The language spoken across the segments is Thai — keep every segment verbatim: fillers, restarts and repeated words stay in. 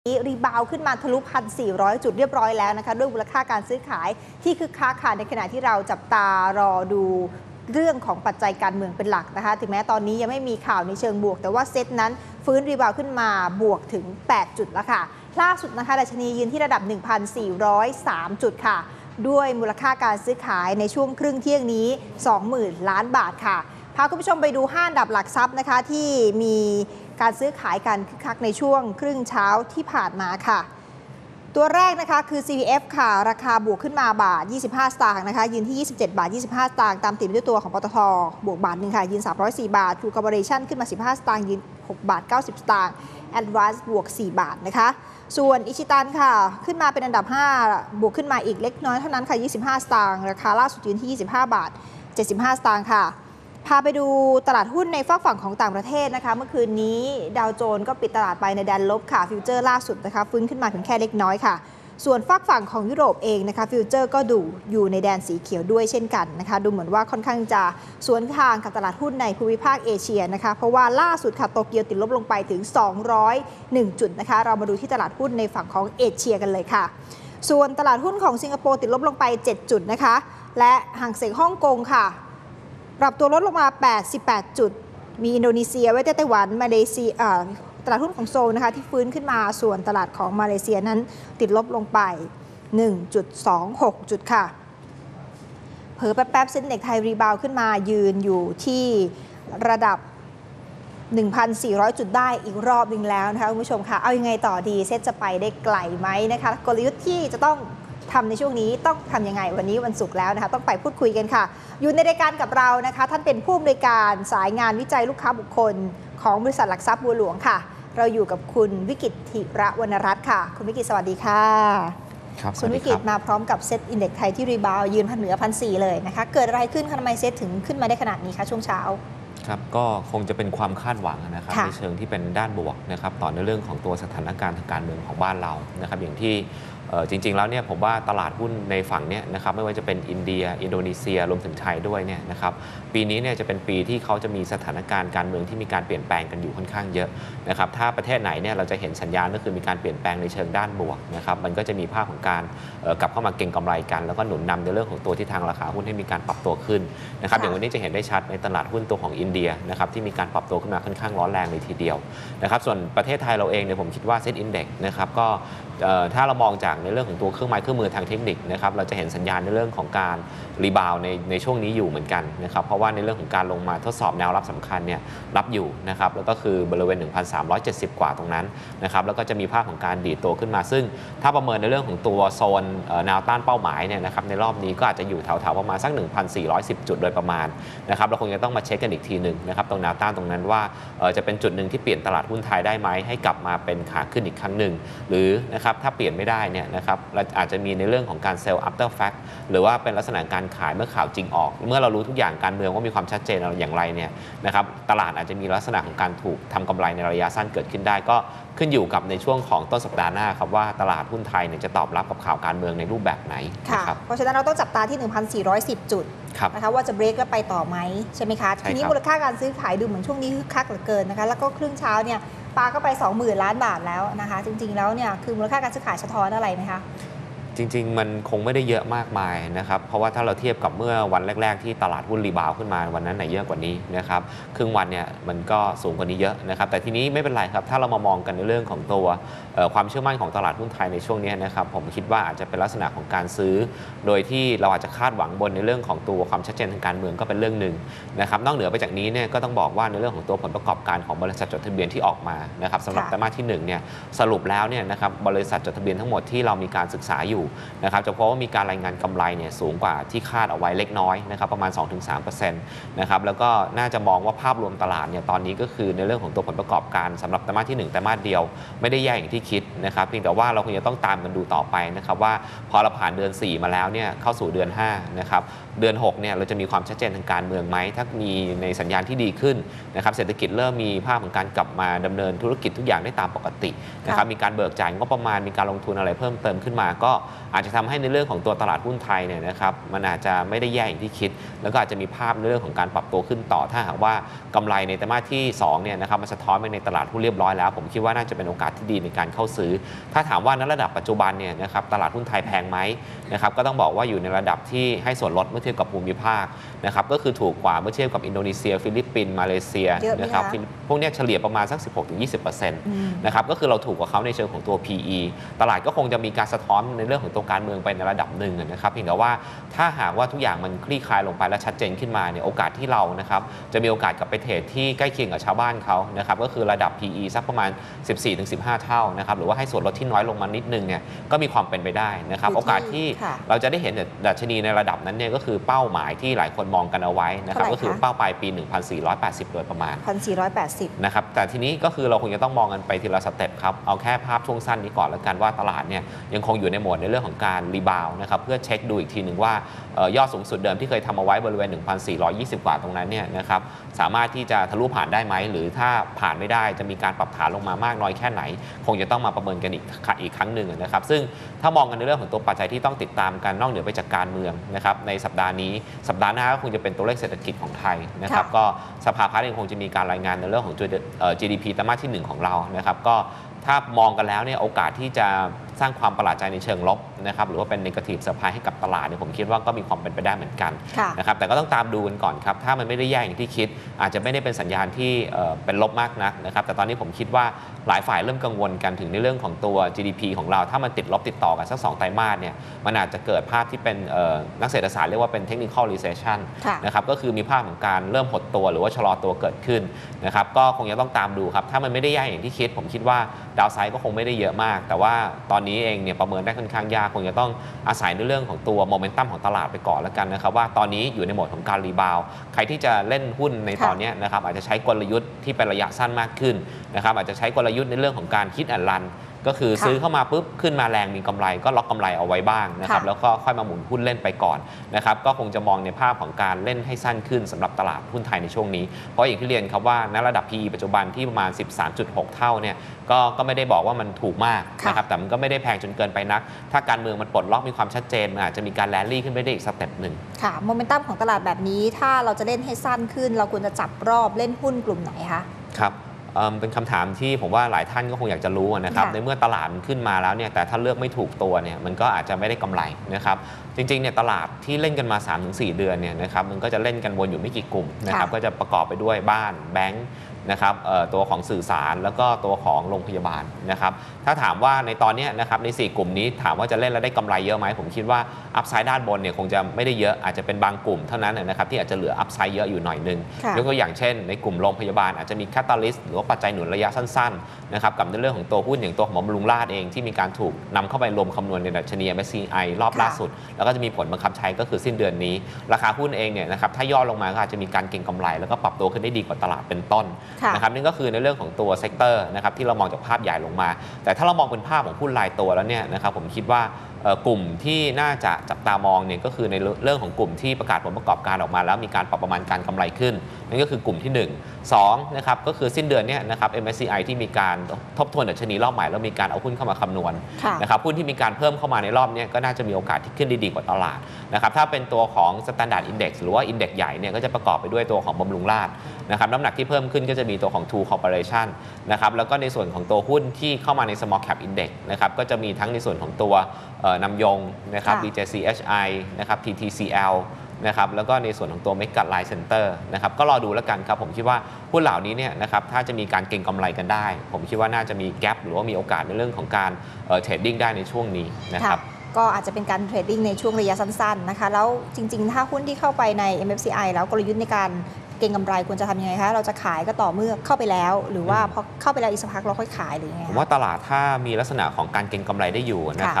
รีบาวขึ้นมาทะลุ หนึ่งพันสี่ร้อย จุดเรียบร้อยแล้วนะคะด้วยมูลค่าการซื้อขายที่คึกคักค่ะในขณะที่เราจับตารอดูเรื่องของปัจจัยการเมืองเป็นหลักนะคะถึงแม้ตอนนี้ยังไม่มีข่าวในเชิงบวกแต่ว่าเซตนั้นฟื้นรีบาวขึ้นมาบวกถึงแปดจุดแล้วค่ะล่าสุดนะคะดัชนียืนที่ระดับ หนึ่งพันสี่ร้อยสาม จุดค่ะด้วยมูลค่าการซื้อขายในช่วงครึ่งเที่ยงนี้ สองหมื่น ล้านบาทค่ะพาคุณผู้ชมไปดูห้าอันดับหลักทรัพย์นะคะที่มีการซื้อขายกันคึกคักในช่วงครึ่งเช้าที่ผ่านมาค่ะตัวแรกนะคะคือ ซี พี เอฟ ค่ะราคาบวกขึ้นมาบาทยี่สิบห้าสตางค์นะคะยืนที่ยี่สิบเจ็ดบาทยี่สิบห้าสตางค์ตามติดด้วยตัวของปตท.บวกบาทหนึ่งค่ะยืนสามร้อยสี่บาท True Corporation ขึ้นมาสิบห้าสตางค์ยืนหกบาทเก้าสิบสตางค์ Advance บวกสี่บาทนะคะส่วนอิชิตันค่ะขึ้นมาเป็นอันดับห้าบวกขึ้นมาอีกเล็กน้อยเท่านั้นค่ะยี่สิบห้าสตางค์ราคาล่าสุดยืนที่ยี่สิบห้าบาทเจ็ดสิบห้าสตางค์ค่ะพาไปดูตลาดหุ้นในฝากฝั่งของต่างประเทศนะคะเมื่อคืนนี้ดาวโจนส์ก็ปิดตลาดไปในแดนลบค่ะฟิวเจอร์ล่าสุดนะคะฟื้นขึ้นมาเพียงแค่เล็กน้อยค่ะส่วนฝากฝั่งของยุโรปเองนะคะฟิวเจอร์ก็ดูอยู่ในแดนสีเขียวด้วยเช่นกันนะคะดูเหมือนว่าค่อนข้างจะสวนทางกับตลาดหุ้นในภูมิภาคเอเชียนะคะเพราะว่าล่าสุดค่ะโตเกียวติดลบลงไปถึงสองร้อยเอ็ดจุดนะคะเรามาดูที่ตลาดหุ้นในฝั่งของเอเชียกันเลยค่ะส่วนตลาดหุ้นของสิงคโปร์ติดลบลงไปเจ็ดจุดนะคะและห่างเสียงฮ่องกงค่ะปรับตัวลดลงมาแปดสิบแปดจุดมีอินโดนีเซียเวียดนามไต้หวันมาเลเซียตลาดหุ้นของโซลนะคะที่ฟื้นขึ้นมาส่วนตลาดของมาเลเซียนั้นติดลบลงไป หนึ่งจุดสองหก จุดค่ะเผลอแป๊บๆเซ็นเด็กไทยรีบาวขึ้นมายืนอยู่ที่ระดับ หนึ่งพันสี่ร้อย จุดได้อีกรอบนึงแล้วนะคะคุณผู้ชมค่ะเอายังไงต่อดีเซ็ตจะไปได้ไกลไหมนะคะกลยุทธ์ที่จะต้องทำในช่วงนี้ต้องทำยังไงวันนี้วันศุกร์แล้วนะคะต้องไปพูดคุยกันค่ะอยู่ในรายการกับเรานะคะท่านเป็นผู้อำนวยการสายงานวิจัยลูกค้าบุคคลของบริษัทหลักทรัพย์บัวหลวงค่ะเราอยู่กับคุณวิกิตธิระวรรณรัตน์ค่ะคุณวิกิตสวัสดีค่ะครับคุณวิกิตมาพร้อมกับเซ็ตอินเด็กซ์ไทยที่รีบาวยืนพันเหนือพันสี่เลยนะคะเกิดอะไรขึ้นคะทำไมเซ็ตถึงขึ้นมาได้ขนาดนี้คะช่วงเช้าครับก็คงจะเป็นความคาดหวังนะครับในเชิงที่เป็นด้านบวกนะครับต่อในเรื่องของตัวสถานการณ์ทางการเมืองของบ้านเรานะครับอย่างที่จริงๆแล้วเนี่ยผมว่าตลาดหุ้นในฝั่งนี้นะครับไม่ว่าจะเป็นอินเดียอินโดนีเซียรวมถึงไทยด้วยเนี่ยนะครับปีนี้เนี่ยจะเป็นปีที่เขาจะมีสถานการณ์การเมืองที่มีการเปลี่ยนแปลงกันอยู่ค่อนข้างเยอะนะครับถ้าประเทศไหนเนี่ยเราจะเห็นสัญญาณก็คือมีการเปลี่ยนแปลงในเชิงด้านบวกนะครับมันก็จะมีภาพของการกลับเข้ามาเก็งกำไรกันแล้วก็หนุนนำในเรื่องของตัวที่ทางราคาหุ้นให้มีการปรับตัวขึ้นนะครับอย่างวันนี้จะเห็นได้ชัดในตลาดหุ้นตัวของอินเดียนะครับที่มีการปรับตัวขึ้นมาค่อนข้างร้อนแรงเลยทีเดียวนะครับส่วนประเทศไทยเราเองเนี่ยผมคิดว่าเซ็ตอินเด็กซ์นะครับก็ถ้าเรามองจากในเรื่องของตัวเครื่องไม้เครื่องมือทางเทคนิคนะครับเราจะเห็นสัญญาณในเรื่องของการรีบาวในในช่วงนี้อยู่เหมือนกันนะครับเพราะว่าในเรื่องของการลงมาทดสอบแนวรับสำคัญเนี่ยรับอยู่นะครับแล้วก็คือบริเวณ หนึ่งพันสามร้อยเจ็ดสิบ กว่าตรงนั้นนะครับแล้วก็จะมีภาพของการดีดตัวขึ้นมาซึ่งถ้าประเมินในเรื่องของตัวโซนแนวต้านเป้าหมายเนี่ยนะครับในรอบนี้ก็อาจจะอยู่แถวๆประมาณสัก หนึ่งพันสี่ร้อยสิบ จุดโดยประมาณนะครับเราคงจะต้องมาเช็คกันอีกทีหนึ่งนะครับตรงแนวต้านตรงนั้นว่าจะเป็นจุดหนึ่งที่เปลี่ยนตลาดหุ้นไทยได้ไหมให้กลับมาเป็นขาขึ้นอีกครั้งหนึ่งหรือนะครับถ้าเปลี่ยนไม่ได้เนี่ยนะครับเราอาจจะมีในเรื่องของการ sell after fact หรือว่าเป็นลักษณะการขายเมื่อข่าวจริงออกเมื่อเรารู้ทุกอย่างการเมืองว่ามีความชัดเจนอย่างไรเนี่ยนะครับตลาดอาจจะมีลักษณะของการถูกทำกำไรในระยะสั้นเกิดขึ้นได้ก็ขึ้นอยู่กับในช่วงของต้นสัปดาห์หน้าครับว่าตลาดหุ้นไทยเนี่ยจะตอบรับกับข่าวการเมืองในรูปแบบไหนค่ะเพราะฉะนั้นเราต้องจับตาที่ หนึ่งพันสี่ร้อยสิบ จุดนะคะว่าจะเบรกแล้วไปต่อไหมใช่ไหมคะทีนี้มูลค่าการซื้อขายดูเหมือนช่วงนี้คึกคักเหลือเกินนะคะแล้วก็ครึ่งเช้าเนี่ยปาก็ไป สองหมื่น ล้านบาทแล้วนะคะจริงๆแล้วเนี่ยคือมูลค่าการซื้อขายสะท้อนอะไรไหมคะจริงๆมันคงไม่ได้เยอะมากมายนะครับเพราะว่าถ้าเราเทียบกับเมื่อวันแรกๆที่ตลาดหุ้นรีบาวขึ้นมาวันนั้นไหนเยอะกว่านี้นะครับครึ่งวันเนี่ยมันก็สูงกว่านี้เยอะนะครับแต่ทีนี้ไม่เป็นไรครับถ้าเรามามองกันในเรื่องของตัวความเชื่อมั่นของตลาดหุ้นไทยในช่วงนี้นะครับผมคิดว่าอาจจะเป็นลักษณะของการซื้อโดยที่เราอาจจะคาดหวังบนในเรื่องของตัวความชัดเจนทางการเมืองก็เป็นเรื่องหนึ่งนะครับนอกเหนือไปจากนี้เนี่ยก็ต้องบอกว่าในเรื่องของตัวผลประกอบการของบริษัทจดทะเบียนที่ออกมานะครับสำหรับไตรมาสที่หนึ่งเนี่ยสรุปแล้วเนี่ยนะครับบริษัทจดทะเบียนทั้งหมดที่เรามีการศึกษาอยู่นะครับเพราะว่ามีการรายงานกำไรเนี่ยสูงกว่าที่คาดเอาไว้เล็กน้อยนะครับประมาณ สองถึงสามเปอร์เซ็นต์ นะครับแล้วก็น่าจะมองว่าภาพรวมตลาดเนี่ยตอนนี้ก็คือในเรื่องของตัวผลประกอบการสำหรับไตรมาสที่หนึ่งไตรมาสเดียวไม่ได้แย่อย่างที่คิดนะครับเพียงแต่ว่าเราคงจะต้องตามกันดูต่อไปนะครับว่าพอเราผ่านเดือนสี่มาแล้วเนี่ยเข้าสู่เดือนห้านะครับเดือนหกเนี่ยเราจะมีความชัดเจนทางการเมืองไหมถ้ามีในสัญญาณที่ดีขึ้นนะครับเศรษฐกิจเริ่มมีภาพของการกลับมาดำเนินธุรกิจทุกอย่างได้ตามปกตินะครับมีการเบิกจ่ายงบประมาณมีการลงทุนอะไรเพิ่มเติมขึ้นมาก็อาจจะทำให้ในเรื่องของตัวตลาดหุ้นไทยเนี่ยนะครับมันอาจจะไม่ได้แย่อย่างที่คิดแล้วก็อาจจะมีภาพในเรื่องของการปรับตัวขึ้นต่อถ้าหากว่ากำไรในไตรมาสที่สองเนี่ยนะครับมันสะท้อนไปในตลาดหุ้นเรียบร้อยแล้วผมคิดว่าน่าจะเป็นโอกาสที่ดีในการเข้าซื้อถ้าถามว่าณระดับปัจจุบันเนี่ยนะครับตลาดหุ้นไทยแพงไหมนะครับก็ต้องบอกว่าอยู่ในระดับที่ให้ส่วนลดเมื่อเทียบกับภูมิภาคนะครับก็คือถูกกว่าเมื่อเทียบกับอินโดนีเซียฟิลิปปินส์มาเลเซียนะครับพวกนี้เฉลี่ยประมาณสัก สิบหกถึงยี่สิบเปอร์เซ็นต์ นะครับก็คือเราถูกกว่าเขาในเชิงของตัว พี อี ตลาดก็คงจะมีการสะท้อนในเรื่องของตัวการเมืองไปในระดับหนึ่งนะครับเพียงแต่ว่าถ้าหากว่าทุกอย่างมันคลี่คลายลงไปและชัดเจนขึ้นมาเนี่ยโอกาสที่เรานะครับจะมีโอกาสกลับไปเทรดที่ใกล้เคียงกับชาวบ้านเขานะครับก็คือระดับ พี อี สักประมาณ สิบสี่ถึงสิบห้า เท่านะครับหรือว่าให้ส่วนลดที่น้อยลงมานิดนึงเนี่ยก็มีความเป็นไปได้นะครับโอกาสที่เราจะได้เห็นดัชนีในระดับนั้นเนี่ยก็คือเป้าหมายที่หลายคนมองกันเอาไว้นะครับก็คือเป้าปลายปี หนึ่งพันสี่ร้อยแปดสิบ โดยประมาณหนึ่งพันสี่ร้อยแปดสิบนะครับแต่ทีนี้ก็คือเราคงจะต้องมองกันไปทีละสเต็ปครับเอาแค่ภาพช่วงสั้นนี้ก่อนแล้วกันว่าตลาดเนี่ยยังคงอยู่ในโหมดในเรื่องของการรีบาวนะครับเพื่อเช็คดูอีกทีหนึ่งว่ายอดสูงสุดเดิมที่เคยทำเอาไว้บริเวณ หนึ่งพันสี่ร้อยยี่สิบ กว่าตรงนั้นเนี่ยนะครับสามารถที่จะทะลุผ่านได้ไหมหรือถ้าผ่านไม่ได้จะมีการปรับฐานลงมามากน้อยแค่ไหนคงจะต้องมาประเมินกันอีกอีกครั้งหนึ่งนะครับซึ่งถ้ามองกันในเรื่องของตัวปัจจัยที่ต้องติดตามกันนอกเหนือไปจากการเมืองนะครับในสัปดาห์นี้สัปดาห์หน้าก็คงจะเป็นตัวเลขเศรษฐกิจของไทยนะครับก็สภาพัฒน์เองคงจะมีการรายงานในเรื่องของ จี ดี พี ไตรมาสที่หนึ่งของเรานะครับก็ถ้ามองกันแล้วเนี่ยโอกาสที่จะสร้างความประหลาดใจในเชิงลบนะครับหรือว่าเป็น negative surprise ให้กับตลาดเนี่ยผมคิดว่าก็มีความเป็นไปได้เหมือนกันนะครับแต่ก็ต้องตามดูกันก่อนครับถ้ามันไม่ได้แย่อย่างที่คิดอาจจะไม่ได้เป็นสัญญาณที่เป็นลบมากนักนะครับแต่ตอนนี้ผมคิดว่าหลายฝ่ายเริ่มกังวลกันถึงในเรื่องของตัว จี ดี พี ของเราถ้ามันติดลบติดต่อกันสักสองไตรมาสเนี่ยมันอาจจะเกิดภาพที่เป็นนักเศรษฐศาสตร์เรียกว่าเป็น technical recession นะครับก็คือมีภาพของการเริ่มหดตัวหรือว่าชะลอตัวเกิดขึ้นนะครับก็คงจะต้องตามดูครับถ้ามันไม่ได้แย่อย่างที่คิดผมคิดว่าดาวไซด์ก็คงไม่ได้เยอะมากแต่ว่าตอนนี้เองเนี่ยประเมินได้ค่อนข้างยากคงจะต้องอาศัยในเรื่องของตัวโมเมนตัมของตลาดไปก่อนแล้วกันนะครับว่าตอนนี้อยู่ในโหมดของการรีบาวใครที่จะเล่นหุ้นในตอนนี้นะครับอาจจะใช้กลยุทธ์ที่เป็นระยะสั้นมากขึ้นนะครับอาจจะใช้กลยุทธ์ในเรื่องของการคิดแอนด์รันก็คือซื้อเข้ามาปุ๊บขึ้นมาแรงมีกำไรก็ล็อกกำไรเอาไว้บ้างนะครับแล้วก็ค่อยมาหมุนหุ้นเล่นไปก่อนนะครับก็คงจะมองในภาพของการเล่นให้สั้นขึ้นสำหรับตลาดหุ้นไทยในช่วงนี้เพราะอย่างที่เรียนครับว่าณระดับ พี อี ปัจจุบันที่ประมาณ สิบสามจุดหก เท่าเนี่ยก็ก็ไม่ได้บอกว่ามันถูกมากนะครับแต่มันก็ไม่ได้แพงจนเกินไปนักถ้าการเมืองมันปลดล็อกมีความชัดเจนมันอาจจะมีการแรลลี่ขึ้นไปได้อีกสเต็ปหนึ่งค่ะโมเมนตัมของตลาดแบบนี้ถ้าเราจะเล่นให้สั้นขึ้นเราควรจะจับรอบเล่นหุ้นกลุ่มไหนคะครับเป็นคำถามที่ผมว่าหลายท่านก็คงอยากจะรู้นะครับในเมื่อตลาดมันขึ้นมาแล้วเนี่ยแต่ถ้าเลือกไม่ถูกตัวเนี่ยมันก็อาจจะไม่ได้กำไรนะครับจริงๆเนี่ยตลาดที่เล่นกันมา สามถึงสี่ เดือนเนี่ยนะครับมันก็จะเล่นกันวนอยู่ไม่กี่กลุ่มนะครับก็จะประกอบไปด้วยบ้านแบงก์นะครับตัวของสื่อสารแล้วก็ตัวของโรงพยาบาลนะครับถ้าถามว่าในตอนนี้นะครับในสี่กลุ่มนี้ถามว่าจะเล่นแล้วได้กำไรเยอะไหมผมคิดว่าอัพไซด์ด้านบนเนี่ยคงจะไม่ได้เยอะอาจจะเป็นบางกลุ่มเท่านั้นนะครับที่อาจจะเหลืออัพไซด์เยอะอยู่หน่อยนึงยกตัวอย่างเช่นในกลุ่มโรงพยาบาลอาจจะมีแคตตาลิสต์หรือว่าปัจจัยหนุนระยะสั้นๆนะครับกับในเรื่องของตัวหุ้นอย่างตัวของบำรุงราษฎร์เองที่มีการถูกนำเข้าไปรวมคำนวณในดัชนี เอ็ม เอส ซี ไอ รอบล่าสุดแล้วก็จะมีผลบังคับใช้ก็คือสิ้นเดือนนี้ราคาหุ้นเองเนี่ยนะครับถ้าย่อลงมาก็อาจจะมีการเก็งกำไรแล้วก็ปรับตัวขึ้นได้ดีกว่าตลาดเป็นต้นนะครับนี่ก็คือในเรื่องของตัวเซกเตอร์นะครับที่เรามองจากภาพใหญ่ลงมาแต่ถ้าเรามองเป็นภาพของหุ้นรายตัวแล้วเนี่ยนะครับผมคิดว่ากลุ่มที่น่าจะจับตามองเนี่ยก็คือในเรื่องของกลุ่มที่ประกาศผลประกอบการออกมาแล้วมีการปรับประมาณการกำไรขึ้นนั่นก็คือกลุ่มที่หนึ่ง สองนะครับก็คือสิ้นเดือนนี้นะครับ เอ็ม เอส ซี ไอ ที่มีการทบทวนดัชนีรอบใหม่แล้วมีการเอาหุ้นเข้ามาคำนวณนะครับหุ้นที่มีการเพิ่มเข้ามาในรอบนี้ก็น่าจะมีโอกาสที่ขึ้นดีกว่าตลาดนะครับถ้าเป็นตัวของ Standard Index หรือว่า Index ใหญ่เนี่ยก็จะประกอบไปด้วยตัวของบำรุงราษฎร์นะครับน้ำหนักที่เพิ่มขึ้นก็จะมีตัวของ True Corporation นะครับแล้วก็ในส่วนของตัวหุ้นที่เข้ามาใน Small Cap Index นะครับก็จะมีทั้งในส่วนของตัวนำยงนะครับ บี เจ ซี เอช ไอ นะครับ ที ที ซี แอล นะครับแล้วก็ในส่วนของตัว Mega Line Center นะครับก็รอดูแล้วกันครับผมคิดว่าหุ้นเหล่านี้เนี่ยนะครับถ้าจะมีการเก็งกำไรกันได้ผมคิดว่าน่าจะมีแกปหรือว่ามีโอกาสในเรื่องของการเทรดดิ้งได้ในช่วงนี้นะครับก็อาจจะเป็นการเทรดดิ้งในช่วงระยะสั้นๆนะคะแล้วจริงๆถ้าหุ้นที่เข้าไปใน เอ็ม เอฟ ซี ไอ แล้วกลยุทธ์ในการเก็งกำไรควรจะทำยังไงคะเราจะขายก็ต่อเมื่อเข้าไปแล้วหรือว่าพอเข้าไปแล้วอีกสักพักเราค่อยขายหรือยังไงผมว่าตลาดถ้ามีลักษณะของการเก็งกำไรได้อยู่นะครับ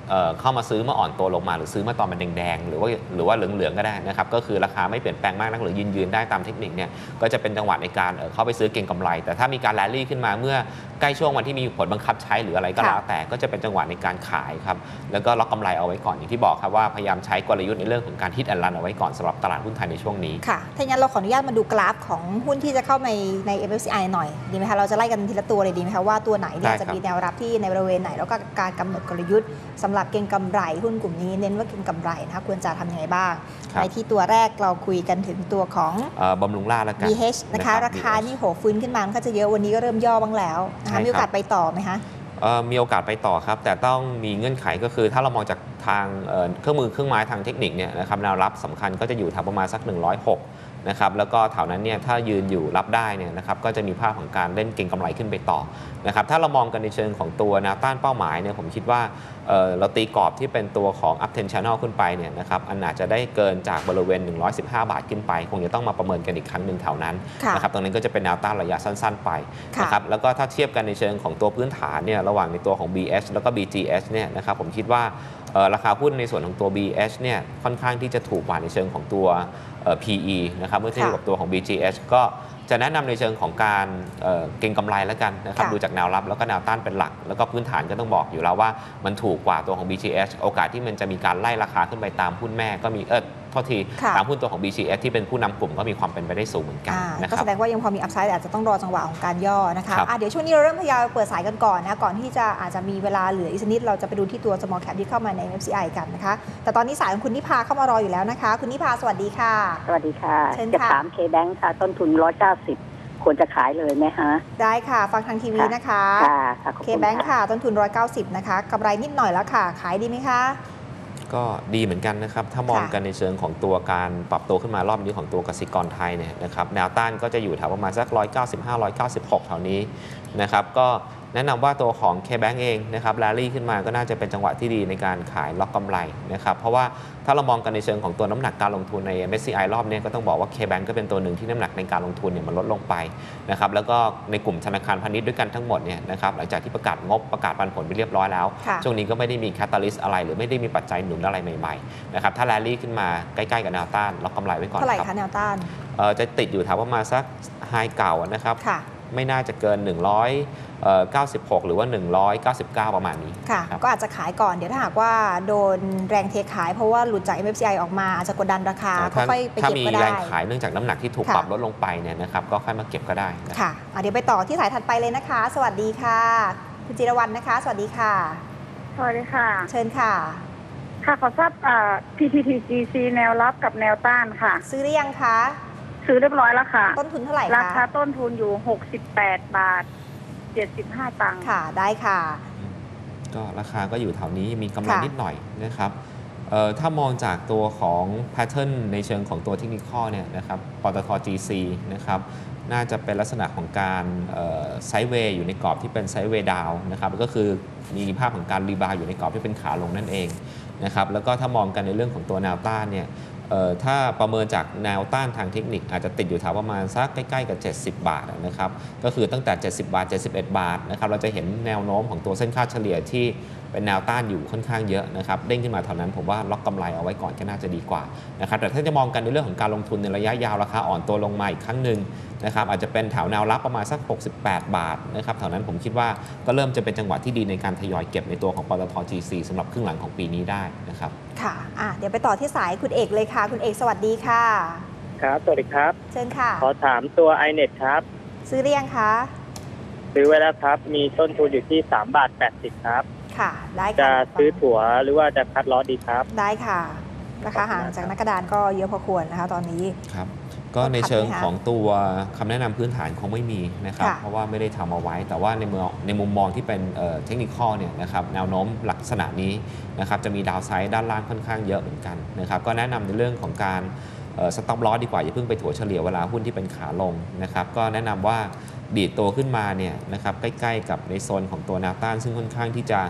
เอ่อเข้ามาซื้อมาอ่อนตัวลงมาหรือซื้อมาตอนมันแดงๆหรือว่าหรือว่าเหลืองๆก็ได้นะครับก็คือราคาไม่เปลี่ยนแปลงมากนักหรือยืนยืนได้ตามเทคนิคเนี่ยก็จะเป็นจังหวะในการเอ่อเข้าไปซื้อเก็งกำไรแต่ถ้ามีการแรลลี่ขึ้นมาเมื่อใกล้ช่วงวันที่มีผลบังคับใช้หรืออะไรก็แล้วแต่ก็จะเป็นจังหวะในการขายครับแล้วก็ล็อกกำไรเอาไว้ก่อนอย่างที่บอกครับว่าพยายามใช้กลยุทธ์ในเรื่องของการฮิตแอนด์รันเอาไว้ก่อนสำหรับตลาดหุ้นไทยในช่วงนี้ค่ะถ้าอย่างนั้นเราขออนุญาตมาดูกราฟของหุ้นที่จะเข้าในใน เอ็ม เอฟ ซี ไอ หน่อยดีไหมคะเราจะไล่กันทีละตัวเลยดีไหมคะว่าตัวไหนเนี่ยจะมีแนวรับที่ในบริเวณไหนแล้วก็การกำหนดกลยุทธ์สำหรับเก็งกำไรหุ้นกลุ่มนี้เน้นว่าเก็งกำไรนะคะควรจะทำยังไงบ้างในที่ตัวแรกเราคุยกันถึงตัวของบำรุงราษฎร์แล้วกันบี เอช นะคะราคานี่โหฟื้นขึ้นมามันก็จะเยอะวันนี้ก็เริ่มย่อบ้างแล้วนะคะมีโอกาสไปต่อไหมคะมีโอกาสไปต่อครับแต่ต้องมีเงื่อนไขก็คือถ้าเรามองจากทางเครื่องมือเครื่องไม้ทางเทคนิคเนี่ยนะครับแนวรับสำคัญก็จะอยู่แถวประมาณสักหนึ่งร้อยหกนะครับแล้วก็แถวนั้นเนี่ยถ้ายืนอยู่รับได้เนี่ยนะครับก็จะมีภาพของการเล่นเก็งกำไรขึ้นไปต่อนะครับถ้าเรามองกันในเชิงของตัวแนวต้านเป้าหมายเนี่ยผมคิดว่า เ, เราตีกรอบที่เป็นตัวของ up trend channel ขึ้นไปเนี่ยนะครับอันอาจจะได้เกินจากบริเวณหนึ่งร้อยสิบห้าบาทขึ้นไปคงจะต้องมาประเมินกันอีกครั้งหนึ่งแถวนั้นนะครับตรงนั้นก็จะเป็นแนวต้านระยะสั้นๆไปนะครับแล้วก็ถ้าเทียบกันในเชิงของตัวพื้นฐานเนี่ยระหว่างในตัวของ บี เอช แล้วก็ บี จี เอช เนี่ยนะครับผมคิดว่าราคาหุ้นในส่วนของตัว บี เอช เนี่ยค่อนข้างที่จะถูกกว่าในเชิงของตัว พี อี นะครับเมื่อเทียบกับตัวของ บี จี เอช ก็จะแนะนำในเชิงของการเ, เก็งกำไรแล้วกันนะครับดูจากแนวรับแล้วก็แนวต้านเป็นหลักแล้วก็พื้นฐานก็ต้องบอกอยู่แล้วว่ามันถูกกว่าตัวของ บี จี เอช โอกาสที่มันจะมีการไล่ราคาขึ้นไปตามหุ้นแม่ก็มีเออโทษทีตามหุ้นตัวของ บี จี เอช ที่เป็นผู้นำกลุ่มก็มีความเป็นไปได้สูงเหมือนกันนะครับก็แสดงว่ายังพอมีอัพไซด์แต่อาจจะต้องรอจังหวะของการย่อนะคะะเดี๋ยวช่วงนี้เราเริ่มทยอยเปิดสายกันก่อนนะก่อนที่จะอาจจะมีเวลาเหลืออีกนิดเราจะไปดูที่ตัว small cap ที่เข้ามาใน เอ็ม เอฟ ซี ไอ กันนะคะแต่ตอนนี้สายของคุณนิพาเข้ามารออยู่แล้วนะคะคุณนิพาสวัสดีค่ะสวัสดีค่ะจะถาม K-Bank ค่ะต้นทุนหนึ่งร้อยเก้าสิบควรจะขายเลยไหมฮะได้ค่ะฟังทางทีวีนะคะค่ะ K-Bank ค่ะต้นทุนหนึ่งร้อยเก้าสิบนะคะกำไรนิดหน่อยแล้วค่ะขายดีไหมคะก็ดีเหมือนกันนะครับถ้ามองกันในเชิงของตัวการปรับตัวขึ้นมารอบนี้ของตัวกสิกรไทยเนี่ยนะครับแนวต้านก็จะอยู่แถวประมาณสักหนึ่งร้อยเก้าสิบห้า หนึ่งร้อยเก้าสิบหกแถวนี้นะครับก็แนะนำว่าตัวของ K-Bank เองนะครับแรลลี่ขึ้นมาก็น่าจะเป็นจังหวะที่ดีในการขายล็อกกำไรนะครับเพราะว่าถ้าเรามองกันในเชิงของตัวน้ำหนักการลงทุนใน เอ็ม เอส ซี ไอ รอบนี้ก็ต้องบอกว่า K-Bank ก็เป็นตัวหนึ่งที่น้ำหนักในการลงทุนเนี่ยมันลดลงไปนะครับแล้วก็ในกลุ่มธนาคารพาณิชย์ด้วยกันทั้งหมดเนี่ยนะครับหลังจากที่ประกาศงบประกาศปันผลไปเรียบร้อยแล้วช่วงนี้ก็ไม่ได้มีแคตตาลิสต์อะไรหรือไม่ได้มีปัจจัยหนุนอะไรใหม่ๆนะครับถ้าแรลลี่ขึ้นมาใกล้ๆกับแนวต้านล็อกกำไรไว้ก่อนเท่าไหร่คะแนวต้านจะติดอยู่แถวประมาณสักไฮเก่านะครับไม่น่าจะเกินหนึ่งร้อยเก้าสิบหกหรือว่าหนึ่งร้อยเก้าสิบเก้าประมาณนี้ค่ะก็อาจจะขายก่อนเดี๋ยวถ้าหากว่าโดนแรงเทขายเพราะว่าหลุดจาก เอ็ม เอฟ ซี ไอ ออกมาอาจจะกดดันราคาก็ค่อยไปเก็บก็ได้ถ้ามีแรงขายเนื่องจากน้ำหนักที่ถูกปรับลดลงไปเนี่ยนะครับก็ค่อยมาเก็บก็ได้ค่ะเดี๋ยวไปต่อที่สายถัดไปเลยนะคะสวัสดีค่ะคุณจิรวรรณนะคะสวัสดีค่ะสวัสดีค่ะเชิญค่ะค่ะขอทราบ พี ที ที จี ซี แนวรับกับแนวต้านค่ะซื้อหรือยังคะซื้อเรียบร้อยแล้วค่ะต้นทุนเท่าไหร่คะราคาต้นทุนอยู่หกสิบแปดบาทเจ็ดสิบห้าตังค์ค่ะได้ค่ะก็ราคาก็อยู่แถวนี้มีกำไรนิดหน่อยนะครับถ้ามองจากตัวของแพทเทิร์นในเชิงของตัวเทคนิคเนี่ยนะครับปตท จี ซี นะครับน่าจะเป็นลักษณะของการไซด์เวย์อยู่ในกรอบที่เป็นไซด์เวย์ดาวนะครับก็คือมีภาพของการรีบาวอยู่ในกรอบที่เป็นขาลงนั่นเองนะครับแล้วก็ถ้ามองกันในเรื่องของตัวแนวต้านเนี่ยถ้าประเมินจากแนวต้านทางเทคนิคอาจจะติดอยู่แถวประมาณสักใกล้ๆกับเจ็ดสิบบาทนะครับก็คือตั้งแต่เจ็ดสิบบาทเจ็ดสิบเอ็ดบาทนะครับเราจะเห็นแนวโน้มของตัวเส้นค่าเฉลี่ยที่เป็นแนวต้านอยู่ค่อนข้างเยอะนะครับเด้งขึ้นมาเท่านั้นผมว่าล็อกกำไรเอาไว้ก่อนก็น่าจะดีกว่านะครับแต่ถ้าจะมองกันในเรื่องของการลงทุนในระยะยาวราคาอ่อนตัวลงมาอีกครั้งหนึ่งนะครับอาจจะเป็นแถวแนวรับประมาณสักหกสิบแปดบาทนะครับแถวนั้นผมคิดว่าก็เริ่มจะเป็นจังหวะที่ดีในการทยอยเก็บในตัวของปตท จี ซี สำหรับครึ่งหลังของปีนี้ได้นะครับค่ะอ่ะเดี๋ยวไปต่อที่สายคุณเอกเลยค่ะคุณเอกสวัสดีค่ะครับสวัสดีครับเชิญค่ะขอถามตัว ไอ เน็ต ครับซื้อเรียงคะซื้อไว้แล้วครับมีต้นทุนอยู่ที่สามบาทแปดสิบครับค่ะได้จะซื้อถั่วหรือว่าจะคัดล้อดีครับได้ค่ะราคาห่างจากนักกระดานก็เยอะพอควรนะคะตอนนี้ครับก็ในเชิงของตัวคำแนะนำพื้นฐานคงไม่มีนะครับเพราะว่าไม่ได้ทำเอาไว้แต่ว่าในมุมในมุมมองที่เป็นเทคนิคเนี่ยนะครับแนวโน้มลักษณะนี้นะครับจะมีดาวไซด์ด้านล่างค่อนข้างเยอะเหมือนกันนะครับก็แนะนำในเรื่องของการสต็อปลอสดีกว่าอย่าเพิ่งไปถัวเฉลี่ยเวลาหุ้นที่เป็นขาลงนะครับก็แนะนำว่าดีดตัวขึ้นมาเนี่ยนะครับใกล้ๆกับในโซนของตัวแนวต้านซึ่งค่อนข้างที่จะ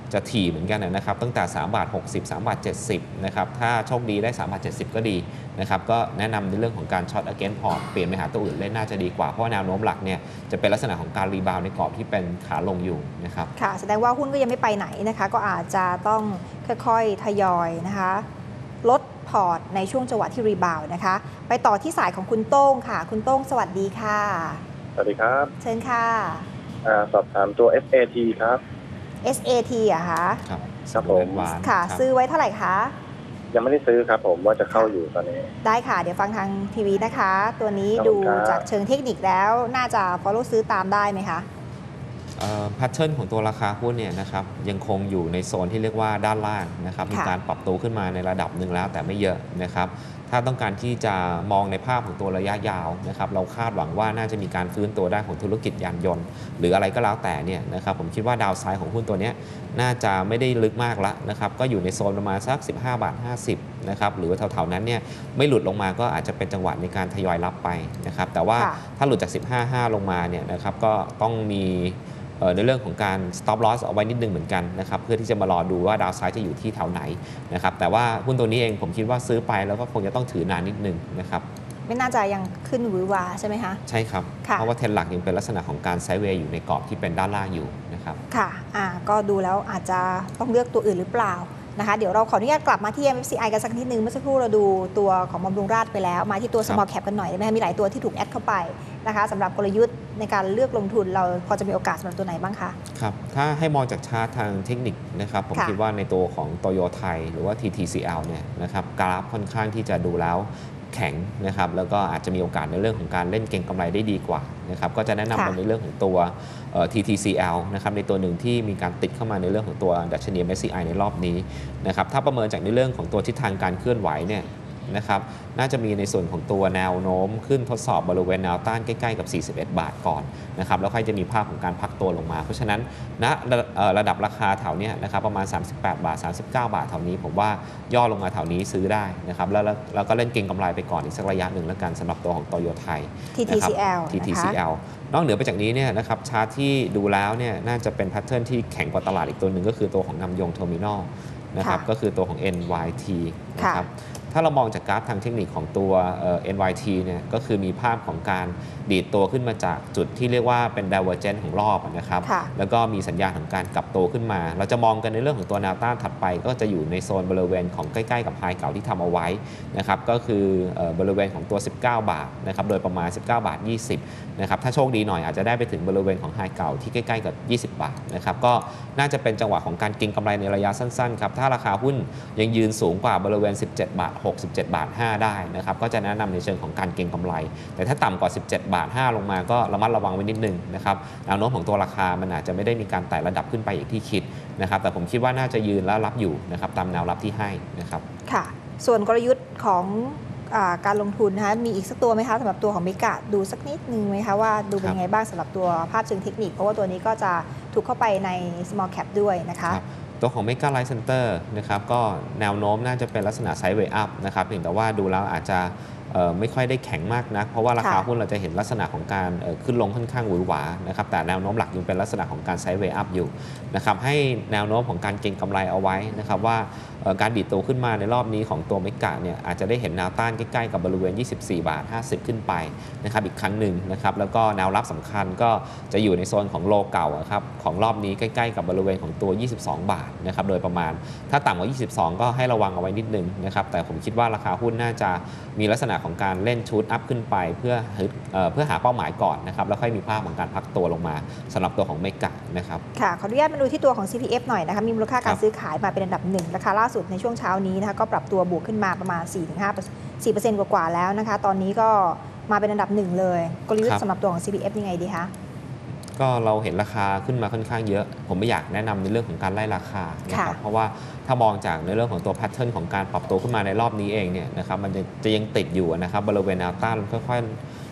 จะถี่เหมือนกันนะครับตั้งแต่สามบาทหกสิบ สามบาทเจ็ดสิบนะครับถ้าโชคดีได้สามบาทเจ็ดสิบก็ดีนะครับก็แนะนำในเรื่องของการช็อต against port เปลี่ยนไปหาตัวอื่นเล่นน่าจะดีกว่าเพราะว่าแนวโน้มหลักเนี่ยจะเป็นลักษณะของการรีบาวในกรอบที่เป็นขาลงอยู่นะครับค่ะแสดงว่าหุ้นก็ยังไม่ไปไหนนะคะก็อาจจะต้องค่อยๆทยอยนะคะลดพอร์ตในช่วงจังหวะที่รีบาวนะคะไปต่อที่สายของคุณโต้งค่ะคุณโต้งสวัสดีค่ะสวัสดีครับเชิญค่ะอ่าสอบถามตัว เอส เอ ที ครับเอส เอ ที อะคะครับครับผมค่ะซื้อไว้เท่าไหร่คะยังไม่ได้ซื้อครับผมว่าจะเข้าอยู่ตอนนี้ได้ค่ะเดี๋ยวฟังทางทีวีนะคะตัวนี้ดูจากเชิงเทคนิคแล้วน่าจะ follow ซื้อตามได้ไหมคะแพทเทิร์นของตัวราคาหุ้นเนี่ยนะครับยังคงอยู่ในโซนที่เรียกว่าด้านล่างนะครับมีการปรับตัวขึ้นมาในระดับหนึ่งแล้วแต่ไม่เยอะนะครับถ้าต้องการที่จะมองในภาพของตัวระยะยาวนะครับเราคาดหวังว่าน่าจะมีการฟื้นตัวได้ของธุรกิจยานยนต์หรืออะไรก็แล้วแต่เนี่ยนะครับผมคิดว่าดาวไซด์ของหุ้นตัวนี้น่าจะไม่ได้ลึกมากละนะครับก็อยู่ในโซนประมาณสักสิบห้าบาทห้าสิบนะครับหรือแถวๆนั้นเนี่ยไม่หลุดลงมาก็อาจจะเป็นจังหวะในการทยอยรับไปนะครับแต่ว่าถ้าหลุดจากสิบห้าจุดห้าลงมาเนี่ยนะครับก็ต้องมีในเรื่องของการ stop loss เอาไว้นิดนึงเหมือนกันนะครับเพื่อที่จะมารอดูว่าดาวไซด์จะอยู่ที่แถวไหนนะครับแต่ว่าหุ้นตัวนี้เองผมคิดว่าซื้อไปแล้วก็คงจะต้องถือนานนิดนึงนะครับไม่น่าจะยังขึ้นหวือหวาใช่ไหมคะใช่ครับเพราะว่าเทรนหลักยังเป็นลักษณะของการไซด์เวย์อยู่ในกรอบที่เป็นด้านล่างอยู่นะครับค่ะอ่าก็ดูแล้วอาจจะต้องเลือกตัวอื่นหรือเปล่านะคะเดี๋ยวเราขออนุญาตกลับมาที่ เอ็ม เอฟ ซี ไอ กันสักนิดนึงเมื่อสักครู่เราดูตัวของบำรุงราษฎร์ไปแล้วมาที่ตัว small cap กันหน่อยได้ไหมมีหลายตัวที่ถูกแอดเข้าไปนะคะสำหรับกลยุทธ์ในการเลือกลงทุนเราพอจะมีโอกาสสำหรับตัวไหนบ้างคะครับถ้าให้มองจากชาร์ตทางเทคนิคนะครับผมคิดว่าในตัวของโตโยไทยหรือว่า ที ที ซี แอล เนี่ยนะครับกราฟค่อนข้างที่จะดูแล้วแข็งนะครับแล้วก็อาจจะมีโอกาสในเรื่องของการเล่นเก็งกำไรได้ดีกว่านะครับก็จะแนะนำในเรื่องของตัว ที ที ซี แอล นะครับในตัวหนึ่งที่มีการติดเข้ามาในเรื่องของตัวดัชนี เอ็ม เอส ซี ไอ ในรอบนี้นะครับถ้าประเมินจากในเรื่องของตัวทิศทางการเคลื่อนไหวเนี่ยนะครับน่าจะมีในส่วนของตัวแนวโน้มขึ้นทดสอบบริเวณแนวต้านใกล้ๆกับสี่สิบเอ็ดบาทก่อนนะครับแล้วค่อยจะมีภาพของการพักตัวลงมาเพราะฉะนั้นณระดับราคาแถวนี้นะครับประมาณสามสิบแปดบาทสามสิบเก้าบาทแถวนี้ผมว่าย่อลงมาแถวนี้ซื้อได้นะครับแล้วเราก็เล่นเก็งกำไรไปก่อนอีกสักระยะหนึ่งแล้วกันสำหรับตัวของโตโยไทยที ที ซี แอลที ที ซี แอล นอกเหนือไปจากนี้เนี่ยนะครับชาร์ตที่ดูแล้วเนี่ยน่าจะเป็นแพทเทิร์นที่แข็งกว่าตลาดอีกตัวหนึ่งก็คือตัวของนำยงเทอร์มินอลนะครับก็คือตัวของ เอ็น วาย ที นะครับถ้าเรามองจากกราฟทางเทคนิคของตัว เอ็น วาย ที เนี่ยก็คือมีภาพของการดีดตัวขึ้นมาจากจุดที่เรียกว่าเป็น divergence ของรอบนะครับแล้วก็มีสัญญาณของการกลับตัวขึ้นมาเราจะมองกันในเรื่องของตัวแนวต้านถัดไปก็จะอยู่ในโซนบริเวณของใกล้ๆกับไฮเก่าที่ทำเอาไว้นะครับก็คือบริเวณของตัวสิบเก้าบาทนะครับโดยประมาณสิบเก้าบาทยี่สิบนะครับถ้าโชคดีหน่อยอาจจะได้ไปถึงบริเวณของไฮเก่าที่ใกล้ๆกับยี่สิบบาทนะครับก็น่าจะเป็นจังหวะของการเก็งกำไรในระยะสั้นๆครับถ้าราคาหุ้นยังยืนสูงกว่าบริเวณสิบเจ็ดบาทหก สิบเจ็ดบาทห้าได้นะครับก็จะแนะนำในเชิงของการเก็งกำไรแต่ถ้าต่ำกว่าสิบเจ็ดบาทห้าลงมาก็ระมัดระวังไว้นิดนึงนะครับแนวโน้มของตัวราคามันอาจจะไม่ได้มีการไต่ระดับขึ้นไปอย่างที่คิดนะครับแต่ผมคิดว่าน่าจะยืนและรับอยู่นะครับตามแนวรับที่ให้นะครับค่ะส่วนกลยุทธ์ของการลงทุนนะคะมีอีกสักตัวไหมคะสำหรับตัวของเมกะดูสักนิดนึงไหมคะว่าดูเป็นยังไงบ้างสำหรับตัวภาพเชิงเทคนิคเพราะว่าตัวนี้ก็จะถูกเข้าไปใน small cap ด้วยนะคะตัวของ Mega Light Center นะครับก็แนวโน้มน่าจะเป็นลักษณะไซด์เวย์อัพนะครับเพียงแต่ว่าดูแล้วอาจจะไม่ค่อยได้แข็งมากนักเพราะว่าราคาหุ้นเราจะเห็นลักษณะของการขึ้นลงค่อนข้างหวือหวานะครับแต่แนวโน้มหลักยังเป็นลักษณะของการไซด์เวย์อัพอยู่นะครับให้แนวโน้มของการเก็งกำไรเอาไว้นะครับว่าการดีดตัวขึ้นมาในรอบนี้ของตัวเมกะเนี่ยอาจจะได้เห็นแนวต้านใกล้ๆกับบริเวณยี่สิบสี่บาทห้าสิบขึ้นไปนะครับอีกครั้งหนึ่งนะครับแล้วก็แนวรับสำคัญก็จะอยู่ในโซนของโลเก่าครับของรอบนี้ใกล้ๆกับบริเวณของตัวยี่สิบสองบาทนะครับโดยประมาณถ้าต่ำกว่ายี่สิบสองก็ให้ระวังเอาไว้นิดนึงนะครับแต่ผมคิดว่าราคาหุ้นน่าจะมีลักษณะของการเล่นชูตอัพขึ้นไปเพื่อเพื่อหาเป้าหมายก่อนนะครับแล้วค่อยมีภาพของการพักตัวลงมาสำหรับตัวของเมกะนะครับค่ะขออนุญาตมาดูที่ตัวของ ซี พี เอฟ หน่อยนะคะมีมูลค่าการซื้อขายมาเป็นอันดับหนึ่งราคาล่าสุดในช่วงเช้านี้นะคะก็ปรับตัวบวกขึ้นมาประมาณ สี่ถึงห้า สี่เปอร์เซ็นต์ กว่าๆแล้วนะคะตอนนี้ก็มาเป็นอันดับหนึ่งเลยกลยุทธ์สำหรับตัวของ ซี พี เอฟ ยังไงดีคะก็เราเห็นราคาขึ้นมาค่อนข้างเยอะผมไม่อยากแนะนำในเรื่องของการไล่ราคานะครับเพราะว่าถ้ามองจากในเรื่องของตัวแพทเทิร์นของการปรับตัวขึ้นมาในรอบนี้เองเนี่ยนะครับมันจะจะยังติดอยู่นะครับบริเวณแนวต้านค่อยๆ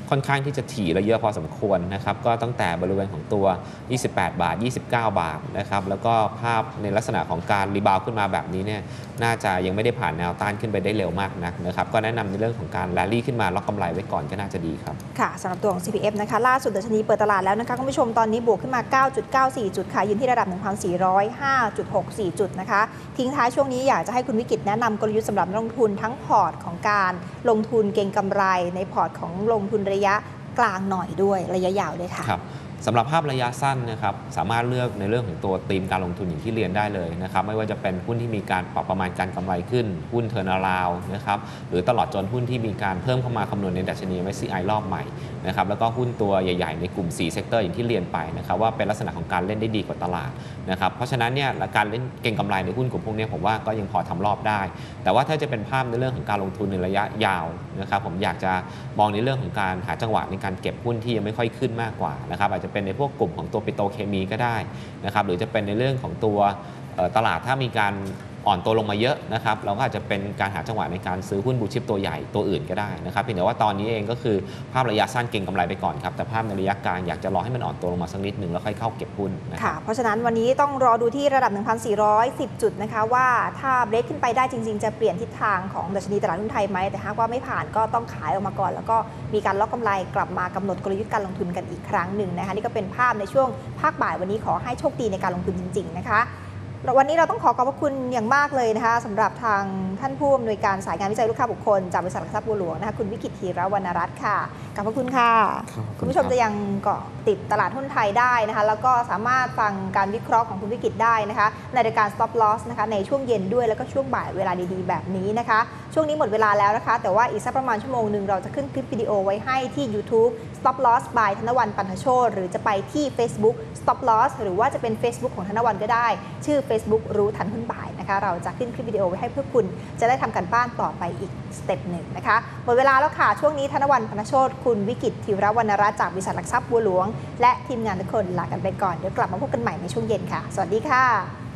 ค่อนข้างที่จะถี่และเยอะพอสมควรนะครับก็ตั้งแต่บริเวณของตัวยี่สิบแปดบาทยี่สิบเก้าบาทนะครับแล้วก็ภาพในลักษณะของการรีบาวขึ้นมาแบบนี้เนี่ยน่าจะยังไม่ได้ผ่านแนวต้านขึ้นไปได้เร็วมากนักนะครับก็แนะนำในเรื่องของการแรลลี่ขึ้นมาล็อกกำไรไว้ก่อนก็น่าจะดีครับค่ะสำหรับตัวของ ซี พี เอฟ นะคะล่าสุดดัชนีเปิดตลาดแล้วนะคะคุณผู้ชมตอนนี้บวกขึ้นมา เก้าจุดเก้าสี่ จุดค่ะยืนที่ระดับ หนึ่งพันสี่ร้อยห้าจุดหกสี่ จุดนะคะทิ้งท้ายช่วงนี้อยากจะให้คุณวิกิตแนะนำกลยุทธ์สำหรับนักลงทุนทั้งพอร์ตของการลงทุนเก็งกำไรในพอร์ตของลงทุนระยะกลางหน่อยด้วยระยะยาวด้วยค่ะครับสำหรับภาพระยะสั้นนะครับสามารถเลือกในเรื่องของตัวธีมการลงทุนอย่างที่เรียนได้เลยนะครับไม่ว่าจะเป็นหุ้นที่มีการปรับประมาณการกำไรขึ้นหุ้นเทอร์นาลาวนะครับหรือตลอดจนหุ้นที่มีการเพิ่มเข้ามาคำนวณในดัชนี เอ็ม เอส ซี ไอ รอบใหม่นะครับแล้วก็หุ้นตัวใหญ่ๆในกลุ่มสี่เซกเตอร์อย่างที่เรียนไปนะครับว่าเป็นลักษณะของการเล่นได้ดีกว่าตลาดนะครับเพราะฉะนั้นเนี่ยการเล่นเก็งกำไรในหุ้นกลุ่มพวกนี้ผมว่าก็ยังพอทำรอบได้แต่ว่าถ้าจะเป็นภาพในเรื่องของการลงทุนในระยะยาวนะครับผมอยากจะมองในเรื่องของการหาจังหวะในการเก็บหุ้นที่ยังไม่ค่อยขึ้นมากกว่านะครับอาจจะเป็นในพวกกลุ่มของตัวปิโตรเคมีก็ได้นะครับหรือจะเป็นในเรื่องของตัวตลาดถ้ามีการอ่อนตัวลงมาเยอะนะครับเราก็อาจจะเป็นการหาจังหวะในการซื้อหุ้นบูชิปตัวใหญ่ตัวอื่นก็ได้นะครับเพียงแต่ว่าตอนนี้เองก็คือภาพระยะสั้นเก็งกำไรไปก่อนครับแต่ภาพในระยะกลางอยากจะรอให้มันอ่อนตัวลงมาสักนิดหนึ่งแล้วค่อยเข้าเก็บหุ้นค่ะเพราะฉะนั้นวันนี้ต้องรอดูที่ระดับ หนึ่งพันสี่ร้อยสิบ จุดนะคะว่าถ้าเบรกขึ้นไปได้จริงๆจะเปลี่ยนทิศทางของดัชนีตลาดหุ้นไทยไหมแต่หากว่าไม่ผ่านก็ต้องขายออกมาก่อนแล้วก็มีการล็อกกำไรกลับมากำหนดกลยุทธ์การลงทุนกันอีกครั้งหนึ่งนะคะนี่ก็เป็นภาพในช่วงภาคบ่ายวันนี้ขอให้โชคดีในการลงทุนจริงๆนะคะวันนี้เราต้องขอขอบพระคุณอย่างมากเลยนะคะสำหรับทางท่านผู้อำนวยการสายงานวิจัยลูกค้าบุคคลจากบริษัทหลักทรัพย์บัวหลวงนะคะคุณวิกิต ธีรวรรณรัตน์ค่ะขอบพระคุณค่ะคุณผู้ชมจะยังเกาะติดตลาดหุ้นไทยได้นะคะแล้วก็สามารถฟังการวิเคราะห์ของคุณวิกิตได้นะคะในรายการ Stop Loss นะคะในช่วงเย็นด้วยแล้วก็ช่วงบ่ายเวลาดีๆแบบนี้นะคะช่วงนี้หมดเวลาแล้วนะคะแต่ว่าอีกสักประมาณชั่วโมงหนึ่งเราจะขึ้นคลิปวิดีโอไว้ให้ที่ YouTube Stop Loss by ธนวรรณ ปันทโชติหรือจะไปที่ Facebook Stop Loss หรือว่าจะเป็น Facebook ของธนวรรณก็ได้ชื่อ Facebook รู้ทันหุ้นบ่ายนะคะเราจะขึ้นคลิปวิดีโอไว้ให้เพื่อคุณจะได้ทำการบ้านต่อไปอีกสเต็ปหนึ่งนะคะหมดเวลาแล้วค่ะช่วงนี้ธนวรรณ ปันทโชติคุณวิกิต ธีรวรรณรัตน์จากบริษัทหลักทรัพย์บัวหลวงและทีมงานทุกคนลากันไปก่อนเดี๋ยวกลับมาพบกันใหม่ในช่วงเย็นค่ะสวัสดีค่ะ